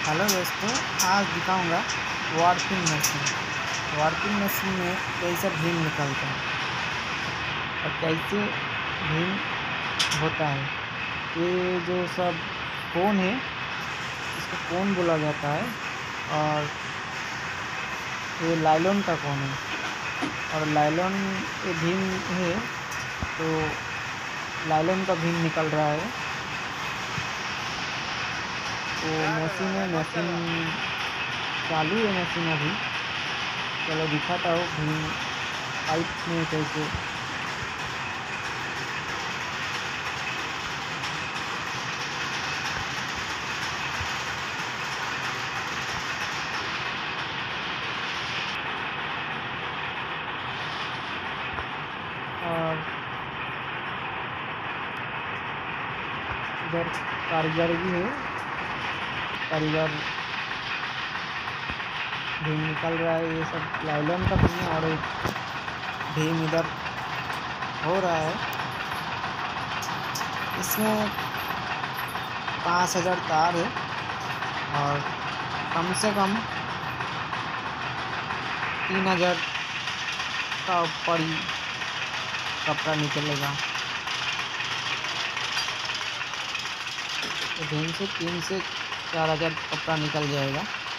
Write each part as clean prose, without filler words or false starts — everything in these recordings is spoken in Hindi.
हेलो दोस्तों, आज दिखाऊंगा वार्पिंग मशीन में कैसे भीम निकलता है और कैसे भीम होता है। ये जो सब कोन है, इसको कोन बोला जाता है और ये लाइलॉन का कोन है और लाइलॉन ये भीम है, तो लाइलॉन का भीम निकल रहा है। तो मशीन चालू है मशीन अभी। चलो दिखाता हूँ भीम पाइप में कैसे। और इधर कारीगर भी है, कारीगर भीम निकल रहा है। ये सब लाइलॉन का भीम है और एक भीम इधर हो रहा है। इसमें 5000 तार है और कम से कम 3000 का ऊपर ही कपड़ा निकलेगा। तो भीम से 3 से 4000 कपड़ा निकल जाएगा।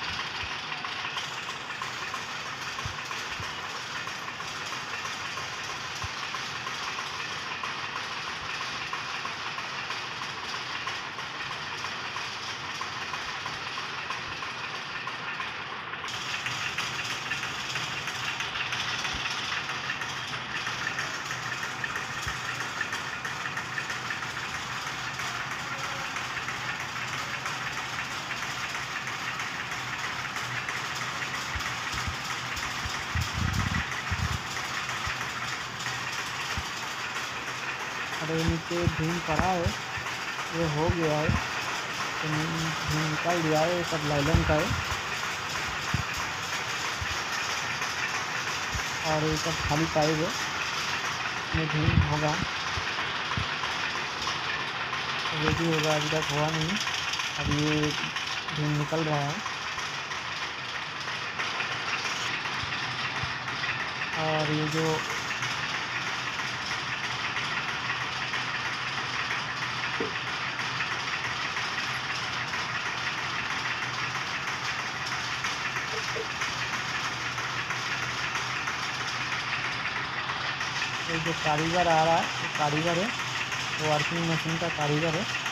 और ये नीचे भीम पड़ा है, ये हो गया है। तो भीम निकाल दिया है, ये सब लाइलॉन का है और ये सब खाली पाइप है, इसमें भीम होगा। ये भी होगा, अभी तक हुआ नहीं। अब ये भीम निकल रहा है और ये जो कारीगर आ रहा है, वो कारीगर है, वो वार्पिंग मशीन का कारीगर है।